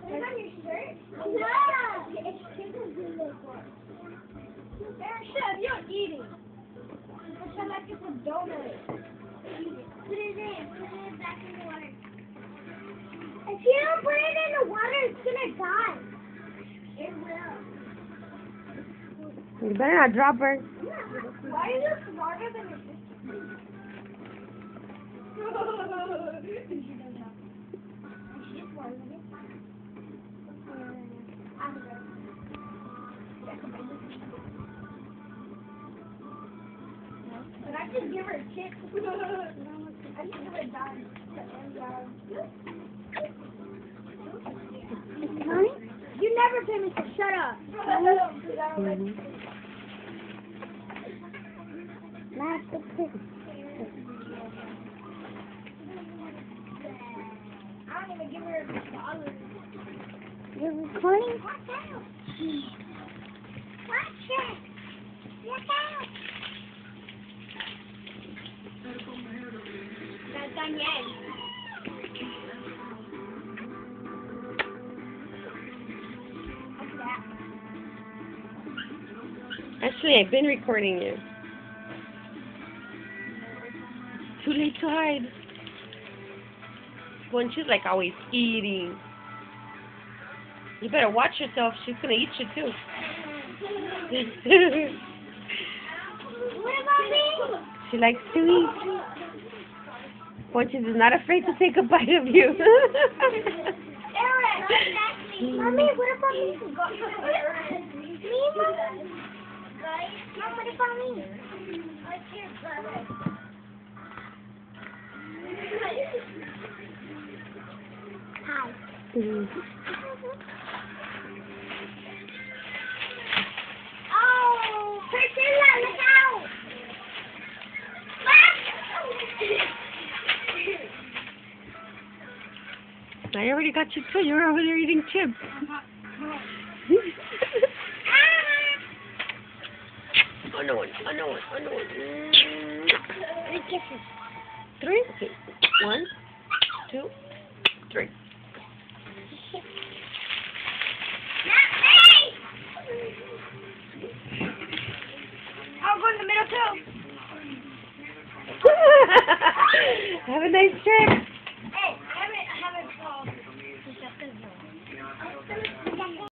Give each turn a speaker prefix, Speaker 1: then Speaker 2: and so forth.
Speaker 1: Is on your shirt? No! It's Chef, you're eating. Which I like it's a donut. Put it in. Put it back in the water. If you don't put it in the water, it's gonna die. It will.
Speaker 2: You better not drop her.
Speaker 1: Why are you smarter than your sister? She's smarter than me. But I should give her a kick. I should give her a dime. You never pay me, so shut up.
Speaker 2: Not the pig.
Speaker 1: I don't even give her a dollar.
Speaker 2: You're recording?
Speaker 1: Watch out. Watch it. Look out. That's Daniel.
Speaker 2: Actually, I've been recording you. Too late to hide. When she's like always eating. You better watch yourself. She's gonna eat you too.
Speaker 1: What about me?
Speaker 2: She likes to eat. Ponchis is not afraid to take a bite of you.
Speaker 1: Mommy, what about me? Me, Mommy? Mom, what about me? Hi. Oh, Priscilla, look out!
Speaker 2: I already got you too. You're over there eating chips. Another one.
Speaker 1: Kisses.
Speaker 2: 3. Okay. 1, 2, 3.